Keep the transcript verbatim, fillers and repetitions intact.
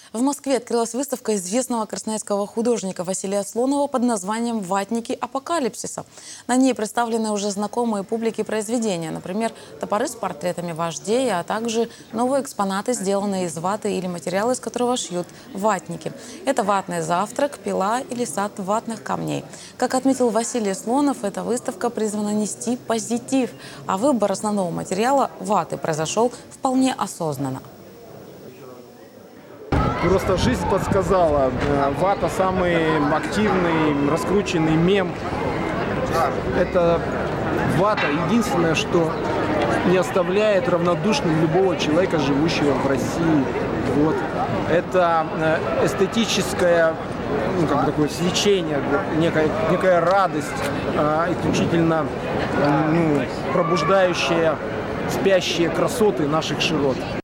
В Москве открылась выставка известного красноярского художника Василия Слонова под названием «Ватники апокалипсиса». На ней представлены уже знакомые публике произведения, например, топоры с портретами вождей, а также новые экспонаты, сделанные из ваты или материала, из которого шьют ватники. Это ватный завтрак, пила или сад ватных камней. Как отметил Василий Слонов, эта выставка призвана нести позитив, а выбор основного материала – ваты – произошел вполне осознанно. Просто жизнь подсказала. Вата – самый активный, раскрученный мем. Это вата – единственное, что не оставляет равнодушным любого человека, живущего в России. Вот. Это эстетическое, ну, как бы такое свечение, некая, некая радость, исключительно ну, пробуждающая спящие красоты наших широт.